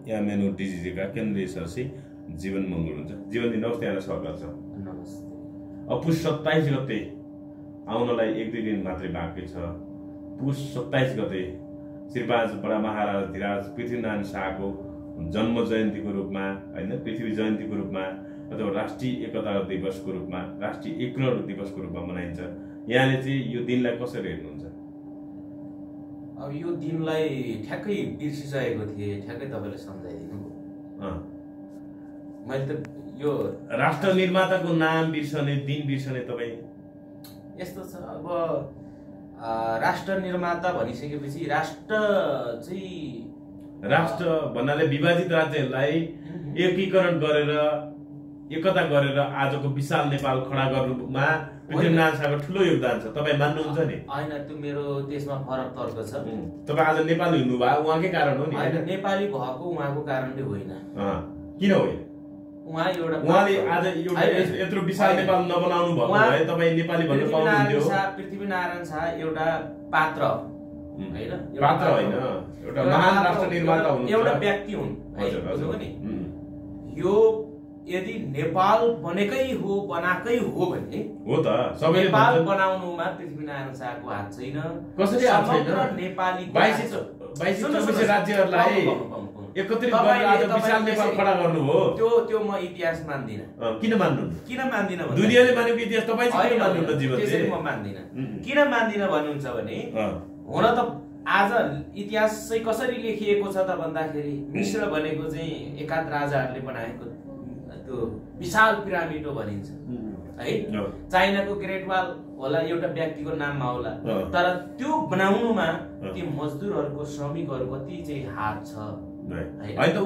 MNO डिजिजीका केन्द्रीय सदस्य जीवन मङ्गल हुन्छ। जीवन दिनुहोस्, त्यहाँलाई स्वागत छ। नमस्ते। अब पुस 27 गते आउनलाई 1-2 दिन मात्रै बाँकी छ। पुस 27 गते श्रीपाद बडा महाराज धिराज पृथ्वीनारायण शाहको जन्म जयन्तीको रूपमा होइन, पृथ्वी जयन्तीको रूपमा अथवा राष्ट्रिय एकता दिवसको रूपमा, राष्ट्रिय एकीकरण दिवसको रूपमा मनाइन्छ। यहाँले चाहिँ यो दिनलाई कसरी हेर्नुहुन्छ? अब यो दिनलाई ठ्याक्कै बिर्सिसकेको थिएँ, ठ्याक्कै तपाईँले सम्झाइदिनु। मैले त यो राष्ट्र निर्माताको नाम बिर्सने, दिन बिर्सने तपाईँ? यस्तो छ, अब राष्ट्र निर्माता भनिसकेपछि राष्ट्र भन्नाले विभाजित राज्यहरूलाई एकीकरण गरेर, एकता गरेर आजको विशाल नेपाल खडा गर्नुमा पृथ्वीनारायण शाहको ठुलो योगदान छ। तपाईँ मान्नुहुन्छ नि? होइन, त्यो मेरो त्यसमा फरक तर्क छ। तपाईँ आज नेपाली हुनुभयो उहाँकै कारण हो नि? होइन, नेपाली भएको उहाँको कारणले होइन। किन होइन? उहाँले आज यत्रो विशाल नेपाल नबनाउनु भएको भए तपाईँ नेपाली भन्न पाउनुहुन्थ्यो। पृथ्वीनारायण शाह एउटा पात्र होइन, पात्र होइन, एउटा महान राष्ट्र निर्माता हुनुहुन्छ, एउटा व्यक्ति हुन्। यो यदि नेपाल बनेकै हो, बनाएकै हो भने हो त सबैले नेपाल बनाउनुमा पृथ्वीनारायण शाहको हात छैन। कसरी हात छैन? नेपाली 22 राज्यहरूलाई एकत्रित गरेर आज विशाल नेपाल खडा गर्नु हो। त्यो म इतिहास मान्दिनँ। किन मान्नु? किन मान्दिनँ? दुनियाले मानेको इतिहास तपाईँ चाहिँ किन मान्नुहुन्न? जीवन त्यसरी म मान्दिनँ। किन मान्दिनँ भन्नुहुन्छ भने हुन त आज इतिहास चाहिँ कसरी लेखिएको छ त भन्दाखेरि मिश्र भनेको चाहिँ एकाध राजाहरूले बनाएको त्यो विशाल पिरामिड हो भनिन्छ है। चाइनाको ग्रेट वाल होला, एउटा व्यक्तिको नाममा होला, तर त्यो बनाउनुमा ती मजदुरहरूको, श्रमिकहरूको कति चाहिँ हात छ। नेतृत्व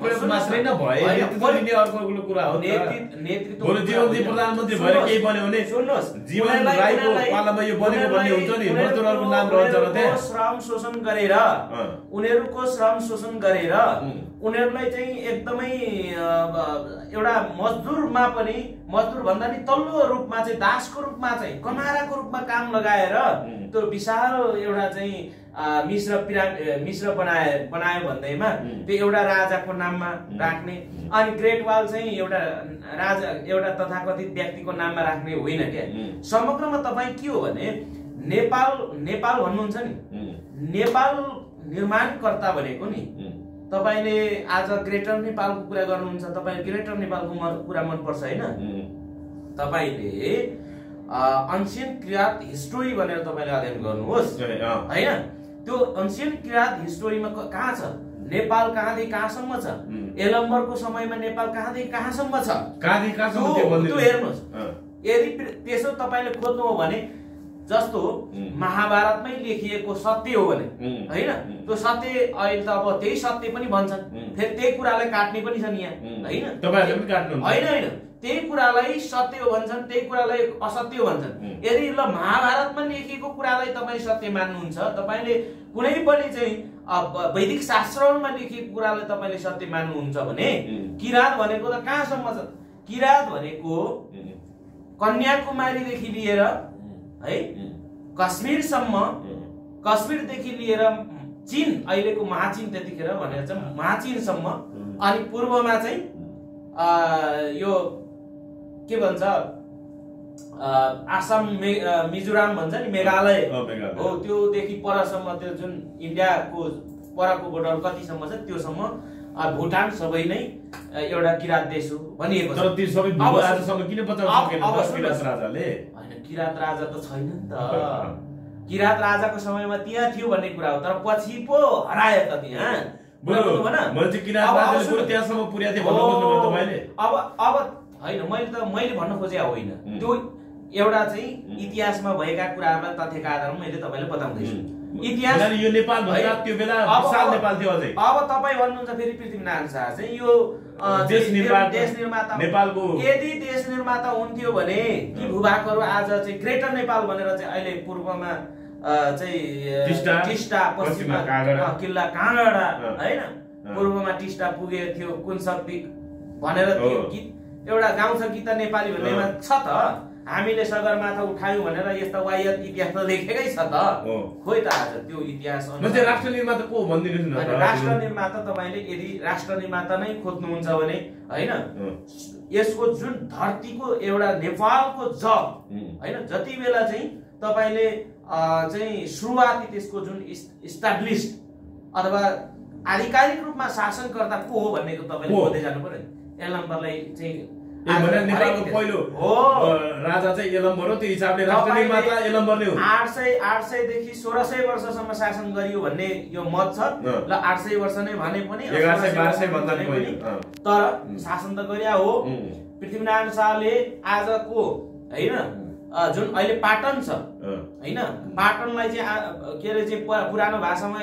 प्रधानमन्त्री भएर केही बन्यो भने सुन्नुहोस्, जीवन राईको पालामा यो बनेको भन्ने हुन्छ नि, मजदुरहरूको नाम रहन्छ र त्यहाँ श्रम शोषण गरेर, उनीहरूको श्रम शोषण गरेर उनीहरूलाई चाहिँ एकदमै एउटा मजदुरमा पनि, मजदुर भन्दा नि तल्लो रूपमा चाहिँ दासको रूपमा चाहिँ कमाराको रूपमा काम लगाएर त्यो विशाल एउटा चाहिँ मिश्र बनायो भन्दैमा त्यो एउटा राजाको नाममा राख्ने, अनि ग्रेट वाल चाहिँ एउटा राजा, एउटा तथाकथित व्यक्तिको नाममा राख्ने होइन क्या। समग्रमा तपाईँ के हो भने नेपाल भन्नुहुन्छ नि, नेपाल निर्माणकर्ता भनेको नि तपाईले आज ग्रेटर नेपालको कुरा गर्नुहुन्छ। तपाईँ ग्रेटर नेपालको कुरा मनपर्छ होइन? तपाईले एन्सियन्ट किरात हिस्टोरी भनेर तपाईले अध्ययन गर्नुहोस् होइन? त्यो एन्सियन्ट किरात हिस्टोरीमा कहाँ छ नेपाल, कहाँदेखि कहाँसम्म छ, एलम्बरको समयमा नेपाल कहाँदेखि कहाँसम्म छ, त्यो हेर्नुहोस्। यदि त्यसो तपाईले खोज्नु हो भने जस्तो महाभारतमै लेखिएको सत्य हो भने होइन, त्यो सत्य अहिले त अब त्यही सत्य पनि भन्छन्, फेरि त्यही कुरालाई काट्ने पनि छन् यहाँ होइन? होइन, त्यही कुरालाई सत्य हो भन्छन्, त्यही कुरालाई असत्य हो भन्छन्। यदि ल महाभारतमा लेखिएको कुरालाई तपाईँ सत्य मान्नुहुन्छ, तपाईँले कुनै पनि चाहिँ वैदिक शास्त्रहरूमा लेखिएको कुरालाई तपाईँले सत्य मान्नुहुन्छ भने किरात भनेको त कहाँसम्म छ? किरात भनेको कन्याकुमारीदेखि लिएर है कश्मीरसम्म, कश्मीरदेखि लिएर चीन, अहिलेको महाचीन त्यतिखेर भनेर चाहिँ महाचीनसम्म, अनि पूर्वमा चाहिँ यो के भन्छ आसाम, मिजोराम भन्छ नि, मेघालय हो, त्योदेखि परसम्म, त्यो जुन इन्डियाको परको बोर्डर कतिसम्म छ त्योसम्म, भुटान सबै नै एउटा किरात देश हो भनिएको छ। किरात राजा त छैन नि त, किरात राजाको समयमा त्यहाँ थियो भन्ने कुरा हो, तर पछि पो हरायो त त्यहाँ। अब होइन, मैले भन्न खोजे होइन, त्यो एउटा चाहिँ इतिहासमा भएका कुराहरूलाई तथ्यका आधारमा मैले तपाईँलाई बताउँदैछु। इतिहास यो नेपाल भन्दा त्यो बेला विशाल नेपाल थियो अझै। अब तपाईँ भन्नुहुन्छ फेरि पृथ्वीनारायण शाह चाहिँ यो देश निर्माता नेपालको, यदि देश निर्माता हुन्थ्यो भने ती भूभागहरू आज चाहिँ ग्रेटर नेपाल भनेर चाहिँ अहिले पूर्वमा चाहिँ टिस्टा, पश्चिममा किल्ला काँगडा होइन, पूर्वमा टिस्टा पुगेको थियो, कुन शक्ति भनेर त्यो गीत एउटा गाउँछ, गीत नेपाली भन्नेमा छ त। हामीले सगरमाथा उठायौँ भनेर यस्ता वायत इतिहास त लेखेकै छ त खोइ त आज त्यो इतिहास राष्ट्र निर्माता को भनिदिनुहोस् न राष्ट्र निर्माता तपाईले यदि राष्ट्र निर्माता नै खोज्नुहुन्छ भने हैन यसको जुन धरतीको एउटा नेपालको जब हैन जति बेला चाहिँ तपाईले चाहिँ सुरुवाती त्यसको जुन इस्टाब्लिश्ड अथवा आधिकारिक रूपमा शासनकर्ता को हो भन्ने तपाईले खोज्दै जानु पर्यो यलम्बरलाई चाहिँ नेपालको पहिलो राजा चाहिँ यलम्बर हो त्यो हिसाबले राष्ट्र निर्माता यलम्बर नै हो 800 देखि 1600 वर्षसम्म शासन गरियो भन्ने यो मत छ ल 800 वर्ष नै भने पनि 1100 1200 भन्दा पनि तर शासन त गरिया हो पृथ्वीनारायण शाहले आजको हैन जुन अहिले पाटन छ हैन पाटनलाई चाहिँ के रे चाहिँ पुरानो भाषामा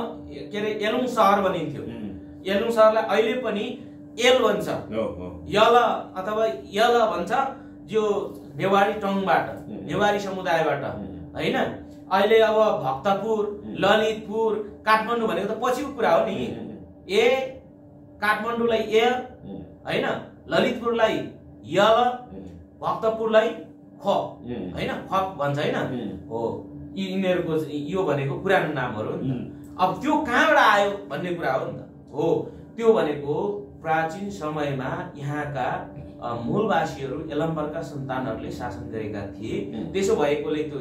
एलुङ सहर भनिन्थ्यो एलुङ सहरलाई अहिले पनि एल भन्छ यल अथवा यल भन्छ जो नेवारी टङबाट नेवारी समुदायबाट हैन अहिले अब भक्तपुर ललितपुर काठमाडौँ भनेको त पछिको कुरा हो नि ए काठमाडौँलाई ए हैन ललितपुरलाई यल भक्तपुरलाई ख हैन ख भन्छ हैन हो यिनीहरुको यो भनेको पुरानो नामहरु हो नि अब त्यो कहाँबाट आयो भन्ने कुरा हो नि त हो त्यो भनेको प्राचीन समयमा यहाँका मूलवासीहरू यलम्बरका सन्तानहरूले शासन गरेका थिए त्यसो भएकोले त्यो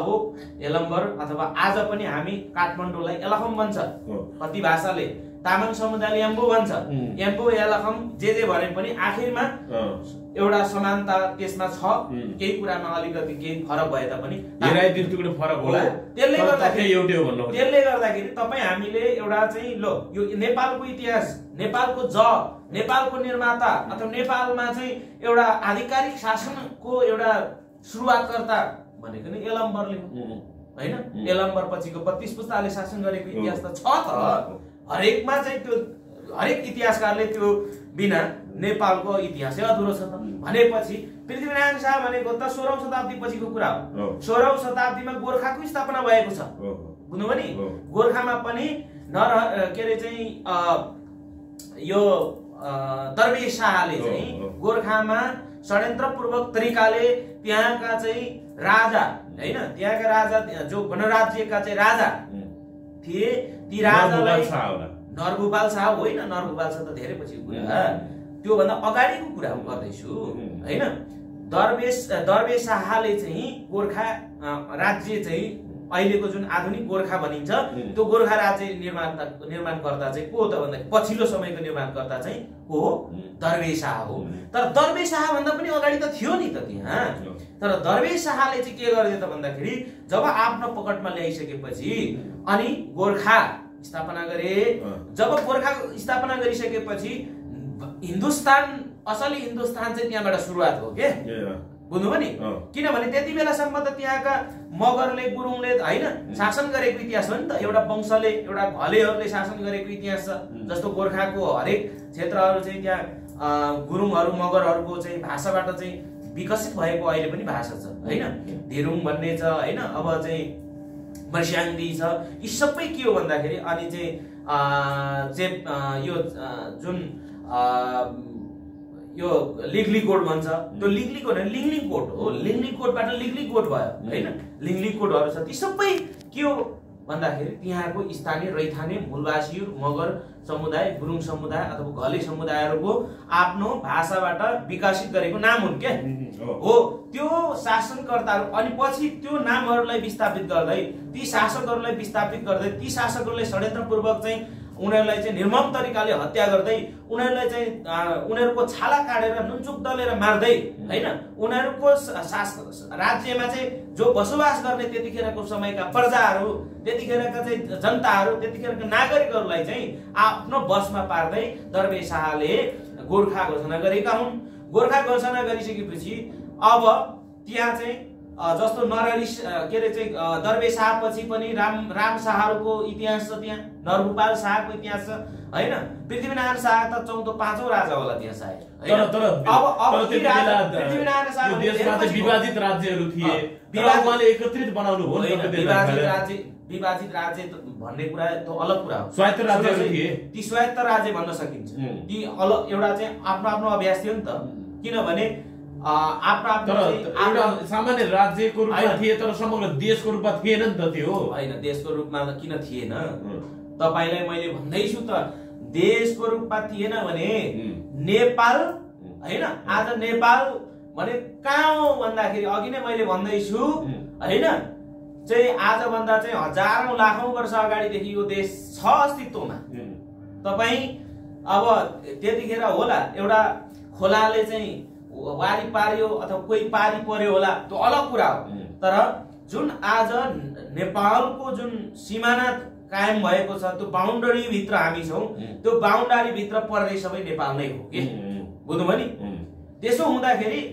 यलम्बर अथवा आज पनि हामी काठमाडौँलाई एलखम भन्छ कति भाषाले तामाङ समुदायले याम्बो भन्छ याम्बो एलखम जे भने पनि आखिरमा एउटा समानता त्यसमा छ केही कुरामा अलिकति केही फरक भए तापनि हेराइ दृष्टिकोण फरक होला त्यसले गर्दाखेरि एउटै हो भन्नु त्यसले गर्दाखेरि तपाई हामीले एउटा चाहिँ लो यो नेपालको इतिहास नेपालको नेपालको निर्माता अथवा नेपालमा चाहिँ एउटा आधिकारिक शासनको एउटा सुरुवातकर्ता भनेको नि यलम्बरले हैन यलम्बर पछिको 32 पुस्ताले शासन गरेको इतिहास त छ त हरेकमा चाहिँ त्यो हरेक इतिहासकारले त्यो बिना नेपालको इतिहासै अधुरो छ त भनेपछि पृथ्वीनारायण शाह भनेको त 16औं शताब्दी पछिको कुरा हो 16औं शताब्दीमा गोरखाको स्थापना भएको छ बुझ्नुभयो नि गोरखामा पनि के रे चाहिँ यो दरवेश शाहले चाहिँ गोरखामा षड्यन्त्रपूर्वक तरिकाले त्यहाँका चाहिँ राजा हैन त्यहाँका राजा जो गणराज्यका चाहिँ राजा थिए ती राजालाई नरभूपाल शाह होइन नरभूपाल शाह त धेरै पछिको कुरा त्यो भन्दा अगाडिको कुरा गर्दैछु हैन दरवेश शाहले चाहिँ गोरखा राज्य चाहिँ अहिलेको जुन आधुनिक गोरखा भनिन्छ त्यो गोरखा राज्य निर्माणकर्ता चाहिँ को त भन्दा पछिल्लो समयको निर्माणकर्ता चाहिँ को हो दरवेश शाह हो तर दरवेश शाह भन्दा पनि अगाडि त थियो नि त त्यहाँ तर दरवेश शाहले चाहिँ के गर्यो त भन्दाखेरि जब आफ्नो पकडमा ल्याइसकेपछि अनि गोरखा स्थापना गरे जब गोरखा स्थापना गरिसकेपछि हिन्दुस्तान असली हिन्दुस्तान चाहिँ त्यहाँबाट सुरुवात हो के बुझ्नुभयो नि किनभने त्यति बेलासम्म त त्यहाँका मगरले गुरुङले हैन शासन गरेको इतिहास हो नि त एउटा वंशले एउटा घलेहरूले शासन गरेको इतिहास छ जस्तो गोरखाको हरेक क्षेत्रहरू चाहिँ त्यहाँ गुरुङहरू मगरहरूको चाहिँ भाषाबाट चाहिँ विकसित भएको अहिले पनि भाषा छ हैन धेरुङ भन्ने छ हैन अब चाहिँ मर्स्याङ्दी छ यी सबै के हो भन्दाखेरि अनि चाहिँ यो जुन यो लिग्लीकोट भन्छ त्यो लिग्लीकोट हैन लिङ्लिकोट हो लिङ्लिकोटबाट लिग्लीकोट भयो हैन लिङ्लिकोटहरु छ ती सबै के हो भन्दाखेरि त्यहाँको स्थानीय रैथाने मूलवासीहरु मगर समुदाय गुरुङ समुदाय अथवा घले समुदायहरुको आफ्नो भाषाबाट विकसित गरेको नाम हुन् के हो त्यो शासनकर्ताहरु अनि पछि त्यो नामहरुलाई विस्थापित गर्दै ती शासकहरुलाई विस्थापित गर्दै ती शासकहरुले षड्यन्त्रपूर्वक चाहिँ उनीहरुलाई चाहिँ निर्मम तरिकाले हत्या गर्दै उनीहरुलाई चाहिँ उनीहरुको छाला काटेर नुनचुक दलेर मार्दै हैन उनीहरुको राज्यमा चाहिँ जो बसोबास गर्ने त्यतिखेरको समयका प्रजाहरु त्यतिखेरका चाहिँ जनताहरु त्यतिखेरका नागरिकहरुलाई चाहिँ आफ्नो बसमा पार्दै दरवेश शाहले गोरखा घोषणा गरेका हुन् गोरखा घोषणा गरिसकेपछि अब त्यहाँ चाहिँ जस्तो नरहरि के रे चाहिँ दरवेश शाह पछि पनि राम शाहहरुको इतिहास छ त्यहाँ नरभूपाल शाहको इतिहास छ हैन पृथ्वीनारायण शाह त 4औं 5औं राजा होला त्यहाँ सायद तर अब पृथ्वीनारायण शाह देशमा चाहिँ विभाजित राज्यहरु थिए उहाँले एकत्रित बनाउनु हो नि विभाजित राज्य भन्ने कुरा त अलग कुरा हो स्वायत्त राज्यहरु थिए ती स्वायत्त राज्य भन्न सकिन्छ ती अलग एउटा चाहिँ आफ्नो आफ्नो अभ्यास थियो नि त किनभने आफ्नो एउटा सामान्य राज्यको रूपमा थिए तर समग्र देशको रूपमा थिएन नि त त्यो होइन देशको रूपमा त किन थिएन तपाईलाई मैले भन्दैछु त देशको रूपमा थिएन भने नेपाल हैन आज नेपाल भने कहाँ हो भन्दाखेरि अघि नै मैले भन्दैछु हैन चाहिँ आज भन्दा चाहिँ हजारौं लाखौं वर्ष अगाडिदेखि यो देश छ अस्तित्वमा तपाई अब त्यतिखेर होला एउटा खोलाले चाहिँ वारी पार्यो अथवा कोही पारी पर्यो होला त्यो अलग कुरा हो तर जुन आज नेपालको जुन सिमाना कायम भएको छ त्यो बाउन्डरी भित्र हामी छौं त्यो बाउन्डरी भित्र पर्ने सबै नेपाल नै हो के बुझ्नुभयो नि त्यसो हुँदाखेरि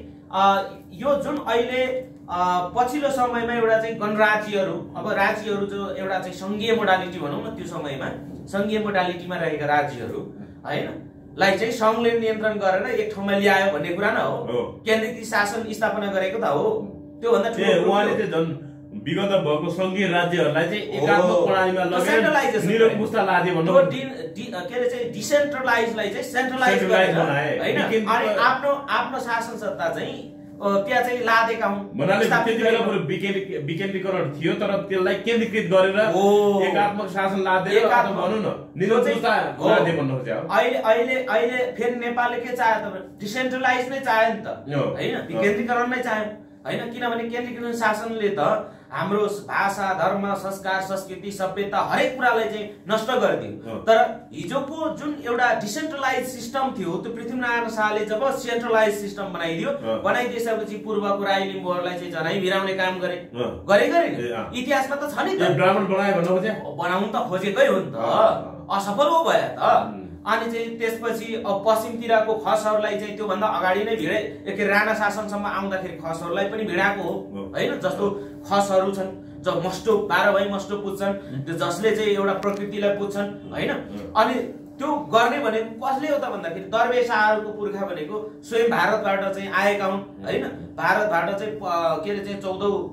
यो जुन अहिले पछिल्लो समयमा एउटा चाहिँ गणराज्यहरू अब राज्यहरू जो एउटा चाहिँ संघीय मोडालिटी भनौं न त्यो समयमा संघीय मोडालिटीमा रहेका राज्यहरू हैन लाई चाहिँ संघले नियन्त्रण गरेर एक ठाउँमा ल्यायो भन्ने कुरा न हो केन्द्रीय शासन स्थापना गरेको त हो त्यो भन्दा ठूलो उहाँले चाहिँ जन विगत भएको संघीय राज्यहरूलाई चाहिँ एकात्मक प्रणालीमा लगेर निरङ्कुशता लादे भन्नु के रे चाहिँ डिसेन्ट्रलाइजलाई चाहिँ सेन्ट्रलाइज बनाए हैन अनि आफ्नो शासन सत्ता चाहिँ त्यहाँ चाहिँ लादेका हुन् भन्नाले त्यतिबेला बरु विकेन्द्रीकरण थियो तर त्यसलाई केन्द्रीकृत गरेर एकात्मक शासन लादेर अथवा भनौं न निरङ्कुशता लादे भन्नु खोज्यो अहिले फेरि नेपालले के चाह्यो त डिसेन्ट्रलाइज नै चाह्यो नि त हैन विकेन्द्रीकरण नै चाह्यो हैन किनभने केन्द्रीकृत शासनले त हाम्रो भाषा धर्म संस्कार संस्कृति सभ्यता हरेक कुरालाई चाहिँ नष्ट गरिदियो तर हिजोको जुन एउटा डिसेन्ट्रलाइज सिस्टम थियो त्यो पृथ्वीनारायण शाहले जब सेन्ट्रलाइज सिस्टम बनाइदिएपछि पूर्वको राई लिम्बुहरूलाई चाहिँ जनाइ भिराउने काम गरे इतिहासमा त छ नि त ब्राह्मण बनाउन त खोजेकै हो नि त असफल हो भयो त अनि चाहिँ त्यसपछि पश्चिमतिरको खसहरूलाई चाहिँ त्यो भन्दा अगाडि नै भिडे एक राणा शासनसम्म आउँदाखेरि खसहरूलाई पनि भिडाको हो हैन जस्तो खसहरू छन् जो मस्टो 12 भई मस्टो पुज्छन् जसले चाहिँ एउटा प्रकृतिलाई पुज्छन् हैन अनि त्यो गर्ने भनेको कसले हो त भन्दाखेरि दरवेशाहरूको पुर्खा भनेको स्वयं भारतबाट चाहिँ आएका हुन् हैन भारतबाट चाहिँ के रे चाहिँ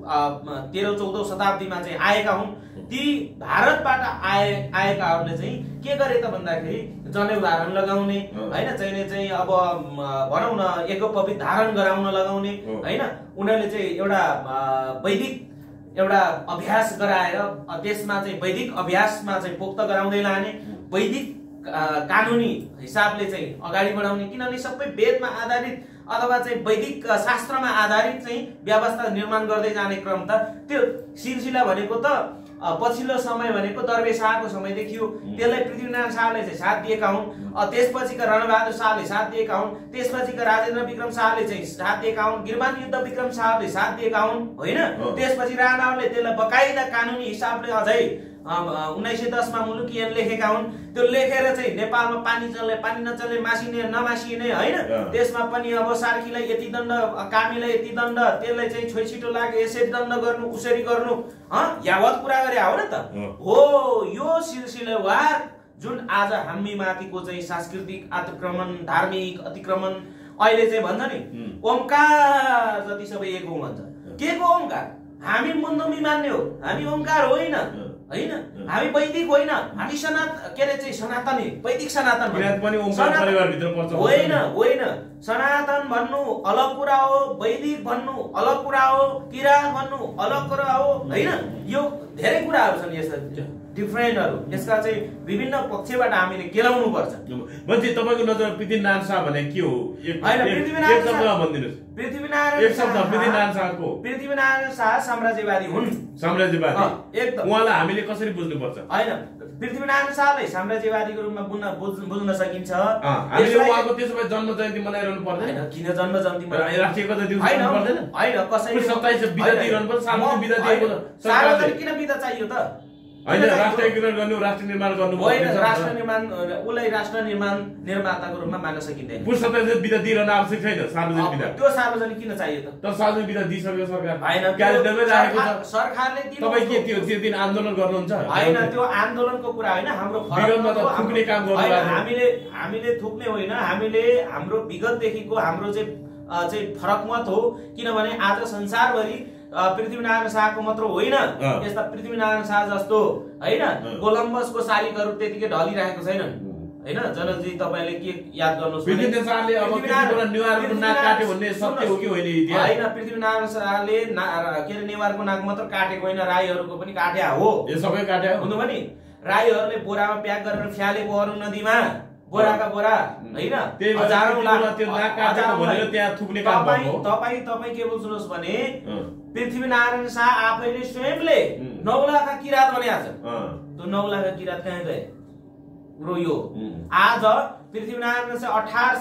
13-14 शताब्दीमा चाहिँ आएका हुन् ती भारतबाट आएकाहरूले चाहिँ के गरे त भन्दाखेरि जनेउ धारण लगाउने हैन चाहिँ अब भनौं न एकपवित धारण गराउन लगाउने हैन उनीहरूले चाहिँ एउटा वैदिक एउटा अभ्यास गराएर त्यसमा चाहिँ वैदिक अभ्यासमा चाहिँ पोख्त गराउँदै लाने वैदिक कानुनी हिसाबले चाहिँ अगाडि बढाउने किनभने सबै वेदमा आधारित अथवा चाहिँ वैदिक शास्त्रमा आधारित चाहिँ व्यवस्था निर्माण गर्दै जाने क्रम त त्यो सिलसिला भनेको त पछिल्लो समय भनेको दरवेश शाहको समयदेखि हो त्यसलाई पृथ्वीनारायण शाहले चाहिँ साथ दिएका हुन् त्यसपछिका रणबहादुर शाहले साथ दिएका हुन् त्यसपछिका राजेन्द्र विक्रम शाहले चाहिँ साथ दिएका हुन् गिरबान युद्ध विक्रम शाहले साथ दिएका हुन् हैन त्यसपछि राणाहरूले त्यसलाई बकाइदा कानुनी हिसाबले अझै 1910 मा मुलुकियन लेखेका हुन् त्यो लेखेर चाहिँ नेपालमा पानी चल्ने पानी नचल्ने मासिने नमासिने हैन त्यसमा पनि अब सार्कीलाई यति दण्ड कामीलाई यति दण्ड त्यसलाई चाहिँ छोइछिटो लागे यसरी दण्ड गर्नु उसरी गर्नु यावत कुरा गरे हो न त हो यो सिलसिलावार जुन आज हामी माथिको चाहिँ सांस्कृतिक अतिक्रमण धार्मिक अतिक्रमण अहिले चाहिँ भन्छ नि ओमकार जति सबै एक हो भन्छ के को ओमकार हामी मुन्दुमी मान्ने हो हामी ओमकार होइन हैन हामी वैदिक होइन हामी सनातनी वैदिक सनातन पनि ओमकार परिवार भित्र पर्छ होइन सनातन भन्नु अलग कुरा हो वैदिक भन्नु अलग कुरा हो किरात भन्नु अलग कुरा हो हैन यो धेरै कुराहरू छन् यस्ता डिफरेन्टहरु यसका चाहिँ विभिन्न पक्षबाट हामीले केलाउनु पर्छ भन्छ तपाईको नजर पृथ्वीनारायण शाह भने के हो पृथ्वीनारायण शाह साम्राज्यवादी हुन् साम्राज्यवादी एकदम उहाँलाई हामीले कसरी बुझ्नु पर्छ हैन पृथ्वीनारायण शाहलाई साम्राज्यवादीको रूपमा बुझ्न सकिन्छ हामीले उहाँको त्यसो भए जन्म जयन्ती मनाइरहनु पर्दैन किन जन्म जयन्ती राष्ट्रिय एकता दिवस मनाउनु पर्दैन हैन कसैले 27 बिदा दिइरहनु पर्छ सार्वजनिक बिदा दिएको सार्वजनिक किन बिदा चाहियो त हैन राष्ट्रियकरण गर्नु राष्ट्र निर्माण गर्नु होइन राष्ट्र निर्माण उलाई राष्ट्र निर्माण निर्माताको रूपमा मान्न सकिदैन पुरुष 27 बिदा दिइरहन आवश्यक छैन सार्वजनिक बिदा त्यो सार्वजनिक किन चाहियो त तर सार्वजनिक बिदा दिइसक्यो सरकार हैन क्यालेन्डरमै राखेको छ सरकारले दिनु तपाई के त्यो दिन आन्दोलन गर्नुहुन्छ हैन त्यो आन्दोलनको कुरा हैन हाम्रो विगतमा त थुक्ने काम गर्नु हामीले थुक्ने होइन हामीले हाम्रो विगतदेखिको हाम्रो चाहिँ फरक मत हो किनभने आज संसारभरि पृथ्वीनारायण शाहको मात्र होइन यस्ता पृथ्वीनारायण शाह जस्तो हैन कोलम्बसको शालिगहरू त्यतिकै ढलिरहेको छैनन् हैन जनकजी तपाईले के याद गर्नुस् पृथ्वीनारायण शाहले अब पृथ्वीबाट नेवारको नाक काट्यो भन्ने सत्य हो कि होइन इतिहास हैन पृथ्वीनारायण शाहले के रे नेवारको नाक मात्र काटेको होइन राईहरुको पनि काट्या हो यो सबै काट्या हो बुझ्नु पनि राईहरुले बोरामा प्याक गरेर फ्यालेको अरु नदीमा बोराका बोरा हैन हजारौं लाख त्यो नाक काटेको भनेर त्यहाँ थुक्ने काम गर्नु तपाई के बुझ्नुस् भने पृथ्वीनारायण शाह आफैले स्वयंले 9 लाखका किरात बनाएको छ त्यो 9 लाखका किरात कहाँ गए कुरो यो आज पृथ्वीनारायण शाह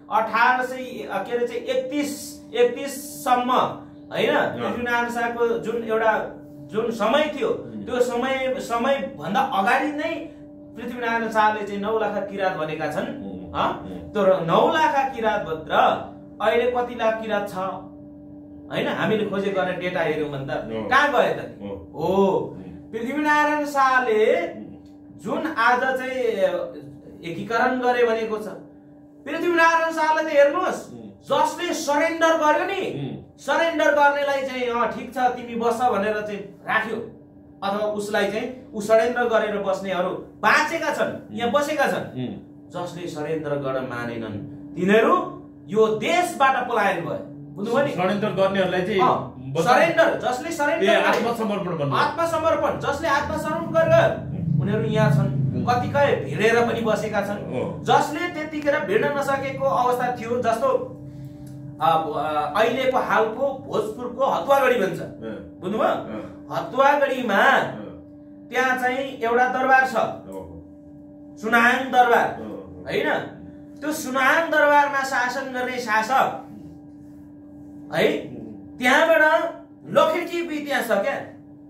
1831 सम्म हैन पृथ्वीनारायण शाहको जुन समय थियो त्यो समय भन्दा अगाडि नै पृथ्वीनारायण शाहले चाहिँ 9 लाख किरात भनेका छन् त्यो 9 लाख किरात भित्र अहिले कति लाख किरात छ हैन हामीले खोजे गर्ने डेटा हेर्यौं भने त कहाँ गए त हो पृथ्वीनारायण शाहले जुन आज चाहिँ एकीकरण गरे भनेको छ पृथ्वीनारायण शाहले त हेर्नुस् जसले सरेन्डर गर्यो नि सरेन्डर गर्नेलाई चाहिँ ठीक छ तिमी बस भनेर चाहिँ राख्यो अथवा उसलाई चाहिँ उ सरेन्डर गरेर बस्नेहरू बाँचेका छन् यहाँ बसेका छन् जसले सरेन्डर गर्न मानेनन् तिनीहरू यो देशबाट पलायन भए बुझ्नुभयो नि सरेन्डर गर्नेहरूलाई चाहिँ सरेन्डर जसले सरेन्डर आत्मसमर्पण भन्नु आत्मसमर्पण जसले आत्मसमर्पण गरेर उनीहरू यहाँ छन् कतिकै भिडेर पनि बसेका छन् जसले त्यतिखेर भिड्न नसकेको अवस्था थियो जस्तो अहिलेको हालको भोजपुरको हतुवागढी भन्छ बुझ्नुभयो हतुवागढीमा त्यहाँ चाहिँ एउटा दरबार छ सुनाङ दरबार हैन त्यो सुनाङ दरबारमा शासन गर्ने शासक है त्यहाँबाट लखेटिएको इतिहास छ क्या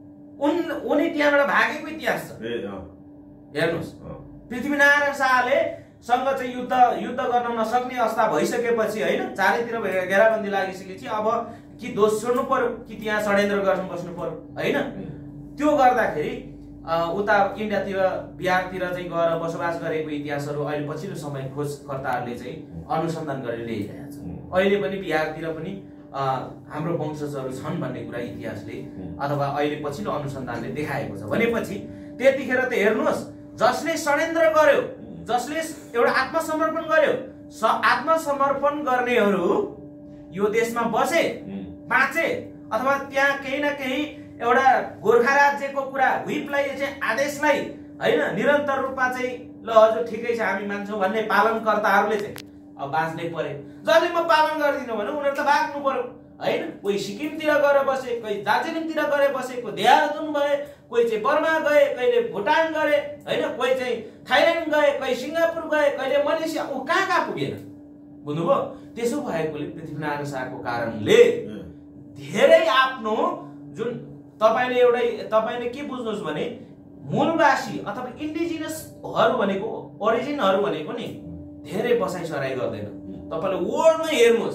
उनी त्यहाँबाट भागेको इतिहास छ हेर्नुस् पृथ्वीनारायण शाहले सँग चाहिँ युद्ध गर्न नसक्ने अवस्था भइसकेपछि हैन चारैतिर घेराबन्दी लागिसकेपछि अब कि दोष छोड्नु पर्यो कि त्यहाँ षड्यन्त्र गर्न बस्नु पर्यो हैन त्यो गर्दाखेरि उता इन्डियातिर बिहारतिर चाहिँ गएर बसोबास गरेको इतिहासहरू अहिले पछिल्लो समय खोजकर्ताहरूले चाहिँ अनुसन्धान गरेर ल्याइरहेका छन् अहिले पनि बिहारतिर पनि हाम्रो वंशजहरू छन् भन्ने कुरा इतिहासले अथवा अहिले पछिल्लो अनुसन्धानले देखाएको छ भनेपछि त्यतिखेर त हेर्नुस् जसले षड्यन्त्र गर्यो जसले एउटा आत्मसमर्पण गर्यो आत्मसमर्पण गर्नेहरू यो देशमा बसे बाँचे अथवा त्यहाँ केही न केही एउटा गोर्खा राज्यको कुरा व्हिपलाई चाहिँ आदेशलाई हैन निरन्तर रूपमा चाहिँ ल हजुर ठिकै छ हामी मान्छौँ भन्ने पालनकर्ताहरूले चाहिँ अब बाँच्नै पर्यो जसले म पालन गर्दिनँ भने उनीहरू त भाग्नु पर्यो हैन कोही सिक्किमतिर गएर बसे कोही दार्जिलिङतिर गएर बसे कोही देहरादुन गए कोही चाहिँ बर्मा गए कहिले भुटान गए हैन कोही चाहिँ थाइल्यान्ड गए कोही सिङ्गापुर गए कहिले मलेसिया ऊ कहाँ पुगेन बुझ्नुभयो त्यसो भएकोले पृथ्वीनारायण शाहको कारणले धेरै आफ्नो जुन तपाईले के बुझ्नुहोस् भने मूलवासी अथवा इन्डिजिनसहरू भनेको ओरिजिनहरू भनेको नि धेरै बसाइ सराई गर्दैन तपाईले वर्ल्डमै हेर्नुहोस्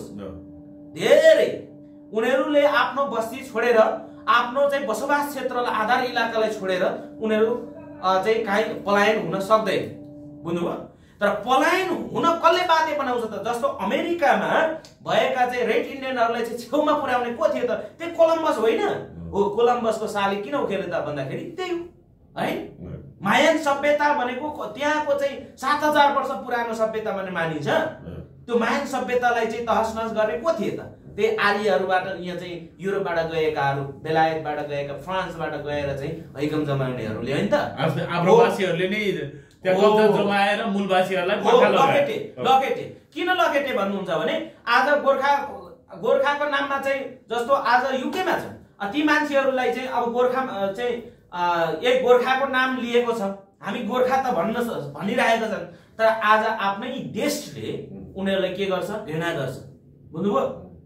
धेरै उनीहरूले आफ्नो बस्ती छोडेर आफ्नो चाहिँ बसोबास क्षेत्रलाई आधार इलाकालाई छोडेर उनीहरू चाहिँ कहीँ पलायन हुन सक्दैन बुझ्नुभयो तर पलायन हुन कसले बाध्य बनाउँछ त जस्तो अमेरिकामा भएका चाहिँ रेड इन्डियनहरूलाई चाहिँ छेउमा पुर्याउने को थियो त त्यो कोलम्बस होइन हो कोलम्बसको साले किन उखेले त भन्दाखेरि त्यही हो है मायन सभ्यता भनेको त्यहाँको चाहिँ 7000 वर्ष पुरानो सभ्यता भन्ने मानिन्छ त्यो मायन सभ्यतालाई चाहिँ तहस नहस गर्ने को थिए त त्यही आर्यहरूबाट यहाँ चाहिँ युरोपबाट गएकाहरू बेलायतबाट गएका फ्रान्सबाट गएर चाहिँ हैकम जमाउनेहरूले होइन त आप्रवासीहरूले नै त्यहाँ जमाएर मूलवासीहरूलाई लखेटे किन लखेटे भन्नुहुन्छ भने आज गोर्खाको नाममा चाहिँ जस्तो आज युकेमा छ ती मान्छेहरूलाई चाहिँ अब गोर्खा चाहिँ एक गोर्खाको नाम लिएको छ हामी गोर्खा त भनिरहेका छन् तर आज आफ्नै देशले उनीहरूलाई के गर्छ घृणा गर्छ बुझ्नुभयो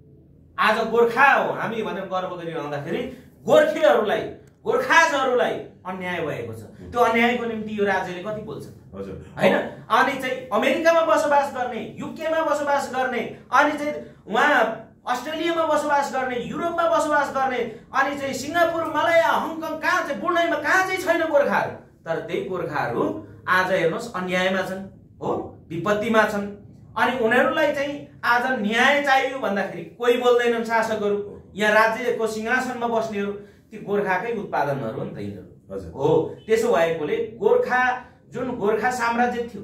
आज गोर्खा हो हामी भनेर गर्व गरिरहँदाखेरि गोर्खेहरूलाई गोर्खाजहरूलाई अन्याय भएको छ त्यो अन्यायको निम्ति यो राज्यले कति बोल्छ हैन अनि चाहिँ अमेरिकामा बसोबास गर्ने युकेमा बसोबास गर्ने अनि चाहिँ उहाँ अस्ट्रेलियामा बसोबास गर्ने युरोपमा बसोबास गर्ने अनि चाहिँ सिङ्गापुर मलया हङकङ कहाँ चाहिँ बुढाइमा कहाँ चाहिँ छैन गोर्खाहरू तर त्यही गोर्खाहरू आज हेर्नुहोस् अन्यायमा छन् हो विपत्तिमा छन् अनि उनीहरूलाई चाहिँ आज न्याय चाहियो भन्दाखेरि कोही बोल्दैनन् शासकहरू यहाँ राज्यको सिंहासनमा बस्नेहरू ती गोर्खाकै उत्पादनहरू हो नि त यिनीहरू हो त्यसो भएकोले गोर्खा जुन गोर्खा साम्राज्य थियो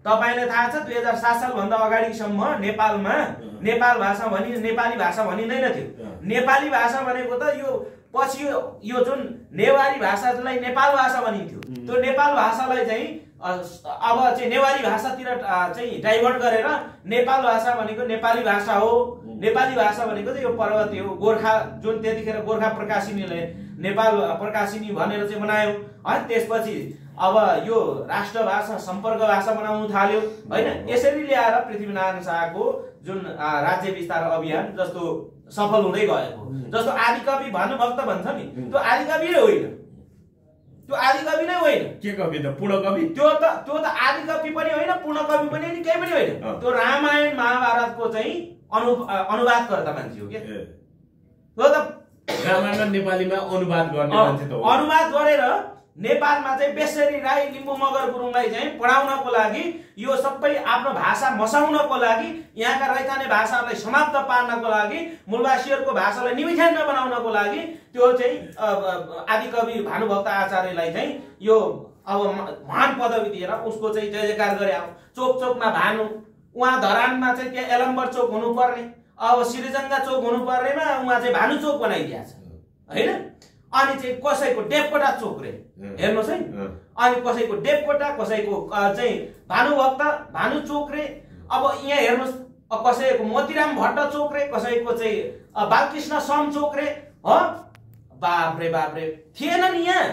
तपाईलाई थाहा छ 2007 सालभन्दा अगाडिसम्म नेपालमा नेपाल भाषा भनी नेपाली भाषा भनिँदैन थियो। नेपाली भाषा भनेको त यो पछि यो जुन नेवारी भाषालाई नेपाल भाषा भनिन्थ्यो। त्यो नेपाल भाषालाई चाहिँ अब चाहिँ नेवारी भाषातिर चाहिँ डाइभर्ट गरेर नेपाल भाषा भनेको नेपाली भाषा हो। नेपाली भाषा भनेको चाहिँ यो पर्वत हो। गोर्खा जुन त्यतिखेर गोर्खा प्रकाशिनीले नेपाल प्रकाशिनी भनेर चाहिँ बनायो है। त्यसपछि अब यो राष्ट्र भाषा सम्पर्क भाषा बनाउनु थाल्यो हैन। यसरी ल्याएर पृथ्वीनारायण शाहको जुन राज्य विस्तार अभियान जस्तो सफल हुँदै गएको। जस्तो आदिकवि भानुभक्त भन्छ नि, त्यो आदिकवि नै होइन, त्यो आदिकवि नै होइन। के कवि त? पूर्ण कवि? त्यो त आदिकवि पनि होइन, पूर्ण कवि पनि होइन, केही पनि होइन। त्यो रामायण महाभारतको चाहिँ अनुवादकर्ता मान्छे हो के। त्यो त रामायण नेपालीमा अनुवाद गर्ने मान्छे त हो। अनुवाद गरेर नेपालमा चाहिँ बेसरी राई लिम्बू मगर गुरुङलाई चाहिँ पढाउनको लागि, यो सबै आफ्नो भाषा मसाउनको लागि, यहाँका रैथाने भाषाहरूलाई समाप्त पार्नको लागि, मूलवासीहरूको भाषालाई निमिठान्न बनाउनको लागि त्यो चाहिँ आदिकवि भानुभक्त आचार्यलाई चाहिँ यो अब महान पदवी दिएर उसको चाहिँ जय जयकार गरे। चोक चोकमा भानु, उहाँ धरानमा चाहिँ त्यहाँ एलम्बर चोक हुनुपर्ने, अब श्रीजङ्गा चोक हुनुपर्नेमा उहाँ चाहिँ भानु चोक बनाइदिएको छ हैन। अनि चाहिँ कसैको डेपकोटा चोक रे, हेर्नुहोस् है। अनि कसैको डेपकोटा, कसैको चाहिँ भानुभक्त भानु चोक रे। अब यहाँ हेर्नुहोस्, कसैको मोतीराम भट्ट चोक रे, कसैको चाहिँ बालकृष्ण सम चोक रे। हो बाप्रे बाप्रे, थिएन नि यहाँ।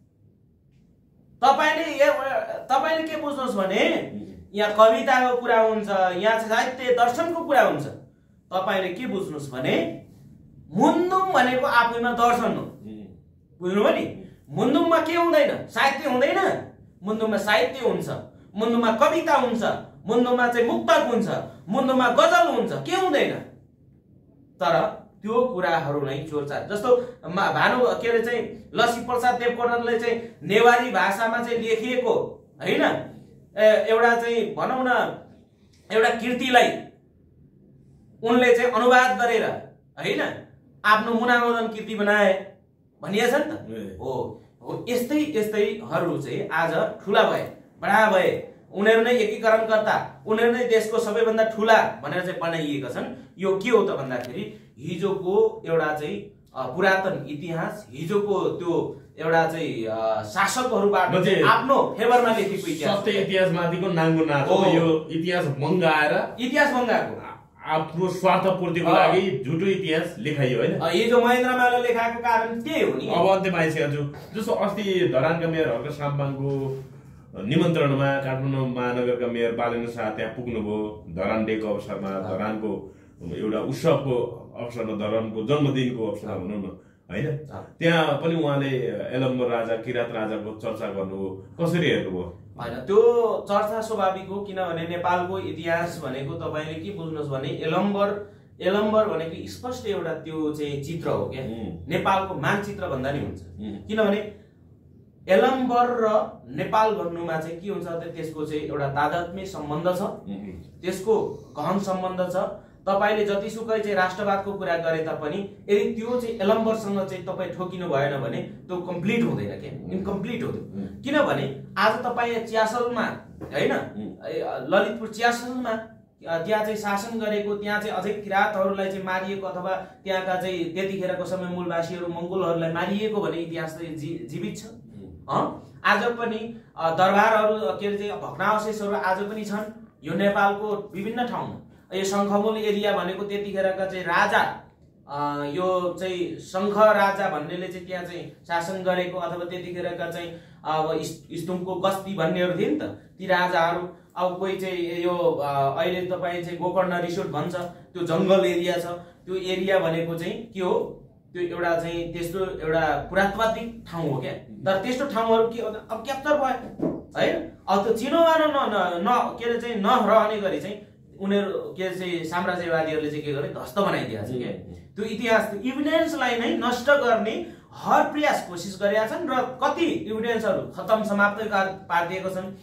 तपाईले के बुझ्नुहोस् भने यहाँ कविताको कुरा हुन्छ, यहाँ साहित्य दर्शनको कुरा हुन्छ। तपाईले के बुझ्नुहोस् भने मुन्दुम भनेको आफैमा दर्शन हो। बुझ्नुभयो नि? मुन्दुममा के हुँदैन? साहित्य हुँदैन। मुन्दुममा साहित्य हुन्छ, मुन्दुममा कविता हुन्छ, मुन्दुममा चाहिँ मुक्तक हुन्छ, मुन्दुममा गजल हुन्छ, के हुँदैन? तर त्यो कुराहरू नै चोरचार। जस्तो भानु के अरे चाहिँ लक्ष्मी प्रसाद देवकोटाले चाहिँ नेवारी भाषामा चाहिँ लेखिएको हैन एउटा चाहिँ भनौँ न एउटा कृतिलाई उनले चाहिँ अनुवाद गरेर हैन आफ्नो मुनामदन कृति बनाए भनिएछ नि त। हो यस्तै यस्तैहरू चाहिँ आज ठुला भए, बडा भए, उनीहरू नै एकीकरणकर्ता, उनीहरू नै देशको सबैभन्दा ठुला भनेर चाहिँ बनाइएका छन्। यो के हो त भन्दाखेरि हिजोको एउटा चाहिँ पुरातन इतिहास, हिजोको त्यो एउटा चाहिँ शासकहरूबाट आफ्नो फेभरमा लेखेको इतिहास, सत्य इतिहासमाथिको नाङ्गो नाच हो। यो इतिहास मङ्गाएको आफ्नो स्वार्थपूर्तिको लागि झुटो इतिहास लेखाइयो हैन। हिजो महेन्द्रमाले लेखाएको कारण त्यही हो नि। अब अन्त्य पाइसकेको छु। जस्तो अस्ति धरानका मेयर हर्क साम्बाङको निमन्त्रणमा काठमाडौँ महानगरका मेयर बालेन्द्र शाह त्यहाँ पुग्नुभयो। धरान डेको अवसरमा, धरानको एउटा उत्सवको अवसरमा, धरानको जन्मदिनको अवसरमा भनौँ न हैन। त्यहाँ पनि उहाँले एलम्बर राजा, किरात राजाको चर्चा गर्नुभयो। कसरी हेर्नुभयो? हैन, त्यो चर्चा स्वाभाविक हो। किनभने नेपालको इतिहास भनेको तपाईले के बुझ्नुहोस् भने एलम्बर भनेको स्पष्ट एउटा त्यो चाहिँ चित्र हो क्या। नेपालको मानचित्र भन्दा नि हुन्छ। किनभने एलम्बर र नेपाल भन्नुमा चाहिँ के हुन्छ त त्यसको चाहिँ एउटा तादात्म्य सम्बन्ध छ, त्यसको गहन सम्बन्ध छ। तपाईले जतिसुकै चाहिँ राष्ट्रवादको कुरा गरे तापनि यदि त्यो चाहिँ एलम्बरसँग चाहिँ तपाईँ ठोकिनु भएन भने त्यो कम्प्लिट हुँदैन के, इन्कम्प्लिट हो। किनभने आज तपाईँ च्यासलमा हैन, ललितपुर च्यासलमा त्यहाँ चाहिँ शासन गरेको, त्यहाँ चाहिँ अझै किरातहरूलाई चाहिँ मारिएको अथवा त्यहाँका चाहिँ त्यतिखेरको समय मूलवासीहरू मङ्गोलहरूलाई मारिएको भने इतिहास चाहिँ जीवित छ। आज पनि दरबारहरू के अरे चाहिँ भग्नावशेषहरू आज पनि छन् यो नेपालको विभिन्न ठाउँमा। यो शङ्खमूल एरिया भनेको त्यतिखेरका चाहिँ राजा, यो चाहिँ शङ्ख राजा भन्नेले चाहिँ त्यहाँ चाहिँ शासन गरेको अथवा त्यतिखेरका चाहिँ अब स्तुमको गस्ती भन्नेहरू थिए नि त ती राजाहरू। अब कोही चाहिँ यो अहिले तपाईँ चाहिँ गोकर्ण रिसोर्ट भन्छ, त्यो जङ्गल एरिया छ। त्यो एरिया भनेको चाहिँ के हो? त्यो एउटा चाहिँ त्यस्तो एउटा पुरातात्विक ठाउँ हो क्या। तर त्यस्तो ठाउँहरू के अब क्याप्चर भयो है। अब त्यो चिनोमानो के अरे चाहिँ नरहने गरी चाहिँ उनीहरू के चाहिँ साम्राज्यवादीहरूले चाहिँ के गरे, ध्वस्त बनाइदिएको छ क्या। त्यो इतिहास इभिडेन्सलाई नै नष्ट गर्ने हर प्रयास कोसिस गरेका छन् र कति इभिडेन्सहरू खतम समाप्त पारिदिएको छन्।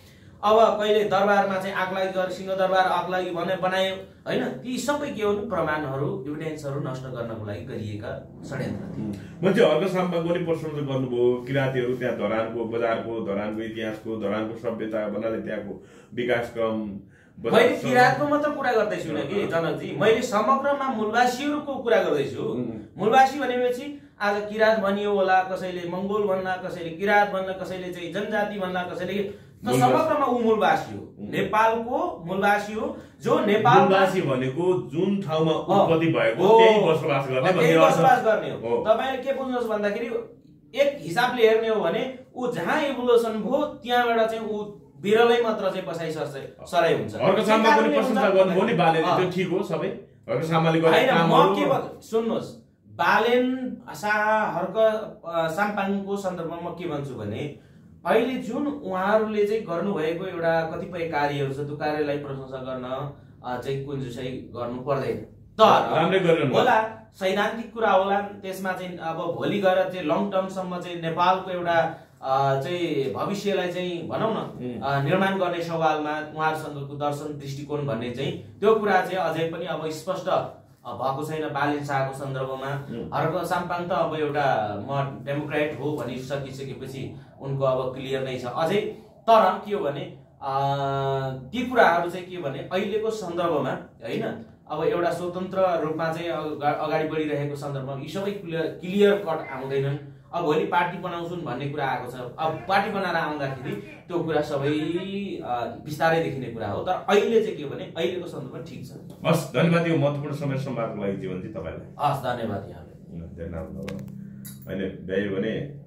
अब कहिले दरबारमा चाहिँ आगलागी गर सिंहदरबार आगलागी भने बनायो हैन ती सबै के हुन् प्रमाणहरू एभिडेन्सहरू नष्ट गर्नको लागि गरिएका षड्यन्त्र थिए मान्छे अर्को साम्पाको पनि प्रश्न त गर्नुभयो किराँतीहरू त्यहाँ धरानको बजारको धरानको इतिहासको धरानको सभ्यता भन्नाले त्यहाँको विकासक्रम मैले किराँतको मात्र कुरा गर्दैछु न कि जनकजी मैले समग्रमा मूलवासीहरूको कुरा गर्दैछु मूलवासी भनेपछि आज किराँत भनियो होला कसैले मंगोल भन्ला कसैले किराँत भन्ला कसैले चाहिँ जनजाति भन्ला कसैले समग्रमा ऊ मूलवासी हो नेपालको मूलवासी हो जो नेपाल मूलवासी भनेको जुन ठाउँमा उत्पत्ति भएको त्यही बसोबास गर्ने हो तपाईले के बुझ्नुहोस् भन्दाखेरि एक हिसाबले हेर्ने हो भने ऊ जहाँ इभोल्युसन भयो त्यहाँबाट चाहिँ ऊ बिरलै मात्र चाहिँ बसाइ सराइ हुन्छ अर्को साममा पनि प्रशंसा गर्नुभयो नि बालेले त्यो ठीक हो सबै अर्को सामले गर्ने कामहरु सुन्नुहोस् बालेन हर्क साम्पाङको सन्दर्भमा म के भन्छु भने अहिले जुन उहाँहरूले चाहिँ गर्नुभएको एउटा कतिपय कार्यहरू छ त्यो कार्यलाई प्रशंसा गर्न चाहिँ कुन्जुसाइ गर्नु पर्दैन तर होला सैद्धान्तिक कुरा होला त्यसमा चाहिँ अब भोलि गएर चाहिँ लङ टर्मसम्म चाहिँ नेपालको एउटा चाहिँ भविष्यलाई चाहिँ भनौँ न निर्माण गर्ने सवालमा उहाँहरूसँगको दर्शन दृष्टिकोण भन्ने चाहिँ त्यो कुरा चाहिँ अझै पनि अब स्पष्ट भएको छैन बालेन शाहको सन्दर्भमा हर्क साम्पाङ त अब एउटा म डेमोक्रेट हो भनिसकिसकेपछि उनको अब क्लियर नै छ अझै तर के हो भने ती कुराहरू चाहिँ के भने अहिलेको सन्दर्भमा हैन अब एउटा स्वतन्त्र रूपमा चाहिँ अगाडि बढिरहेको सन्दर्भमा यी सबै क्लियर कट आउँदैनन् अब भोलि पार्टी बनाउँछौँ भन्ने कुरा आएको छ अब पार्टी बनाएर आउँदाखेरि त्यो कुरा सबै विस्तारै देखिने कुरा हो तर अहिले चाहिँ के भने अहिलेको सन्दर्भमा ठिक छ हस् धन्यवाद यो महत्त्वपूर्ण समय सम्वादको लागि जीवनजी तपाईलाई हस् धन्यवाद यहाँलाई होइन भ्यायो भने